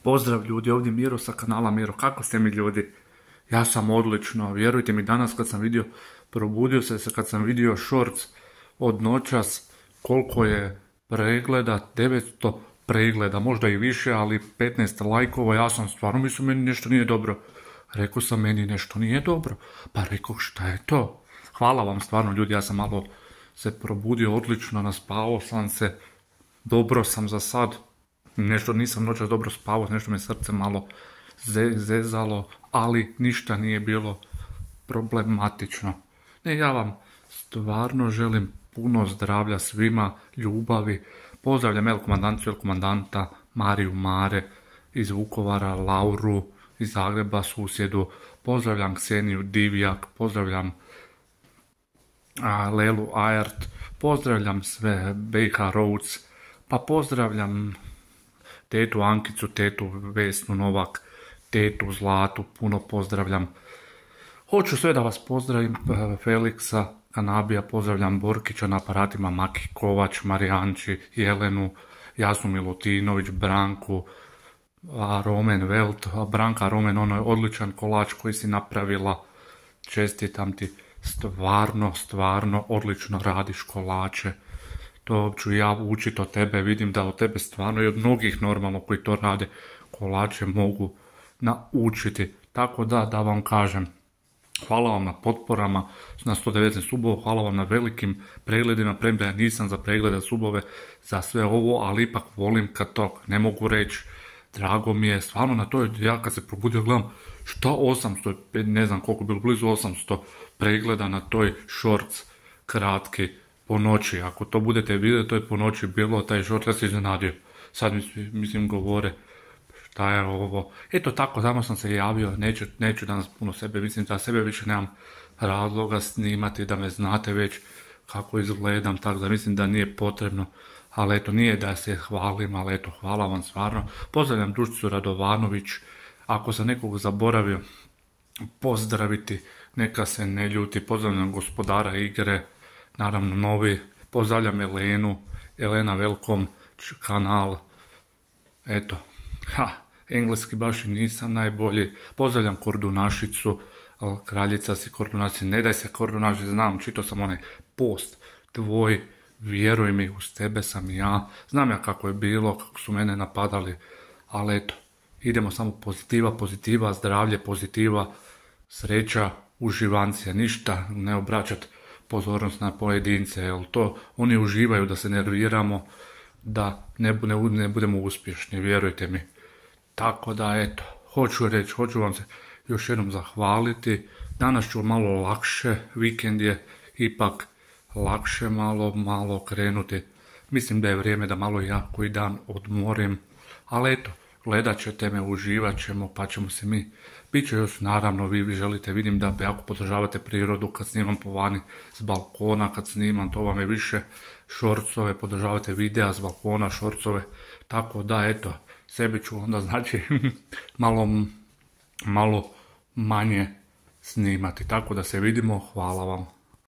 Pozdrav ljudi, ovdje Miro sa kanala Miro, kako ste mi ljudi? Ja sam odlično, vjerujte mi, danas kad sam vidio, probudio se kad sam vidio shorts od noćas, koliko je pregleda, 900 pregleda, možda i više, ali 15 lajkova, ja sam stvarno mislio meni nešto nije dobro. Rekao sam meni nešto nije dobro, pa rekao šta je to? Hvala vam stvarno ljudi, ja sam malo se probudio odlično, naspavao sam se, dobro sam za sad. Nešto nisam noćas dobro spavao, nešto me srce malo zezalo, ali ništa nije bilo problematično. Ne, ja vam stvarno želim puno zdravlja svima, ljubavi. Pozdravljam El komandanta, Mariju Mare iz Vukovara, Lauru iz Zagreba, susjedu. Pozdravljam Kseniju Divjak, pozdravljam Lelu Ajart, pozdravljam sve BiH Roads, pa pozdravljam tetu Ankicu, tetu Vesnu Novak, tetu Zlatu, puno pozdravljam. Hoću sve da vas pozdravim, Feliksa Kanabija, pozdravljam Borkića na aparatima, Maki Kovač, Marijanči, Jelenu, Jasnu Milutinović, Branku, Roman Velt, Branka Roman, ono je odličan kolač koji si napravila, čestitam ti, stvarno odlično radiš kolače. To ću ja učiti od tebe, vidim da od tebe stvarno i od mnogih normalno koji to rade kolače mogu naučiti. Tako da vam kažem, hvala vam na potporama, na 119 subova, hvala vam na velikim pregledima, premda ja nisam za preglede subove, za sve ovo, ali ipak volim kad to ne mogu reći, drago mi je, stvarno na to, ja kad se probudio gledam, šta 800, ne znam koliko bilo, blizu 800 pregleda na toj shorts kratki, po noći, ako to budete vidjeti, to je po noći bilo, taj short, ja se iznenadio. Sad mislim govore, šta je ovo. Eto tako, samo sam se javio, neću danas puno sebe, mislim da sebe više nemam razloga snimati, da me znate već kako izgledam, tako da mislim da nije potrebno. Ali eto, nije da se hvalim, ali eto, hvala vam stvarno. Pozdravljam Dušicu Radovanović, ako sam nekog zaboravio pozdraviti, neka se ne ljuti, pozdravljam gospodara igre, naravno novi, pozdravljam Elena Velkom kanal, eto, engleski baš i nisam najbolji, pozdravljam Kordunašicu, kraljica si Kordunašici, ne daj se Kordunašici, znam, čitao sam onaj post tvoj, vjeruj mi, uz tebe sam ja, znam ja kako je bilo, kako su mene napadali, ali eto, idemo samo pozitiva, zdravlje, pozitiva, sreća, uživancija, ništa, ne obraćati pozornost na pojedince, jer to oni uživaju da se nerviramo, da ne budemo uspješni, vjerujte mi. Tako da eto, hoću vam se još jednom zahvaliti, danas ću malo lakše, vikend je ipak lakše malo krenuti, mislim da je vrijeme da malo ja koji dan odmorim, ali eto, gledat ćete me, uživat ćemo, pa ćemo se mi, bit će još naravno, vi želite, vidim da jako podržavate prirodu kad snimam po vani s balkona, kad snimam, to vam je više šorcove, podržavate videa s balkona, šorcove, tako da eto, sebi ću onda znači malo manje snimati, tako da se vidimo, hvala vam.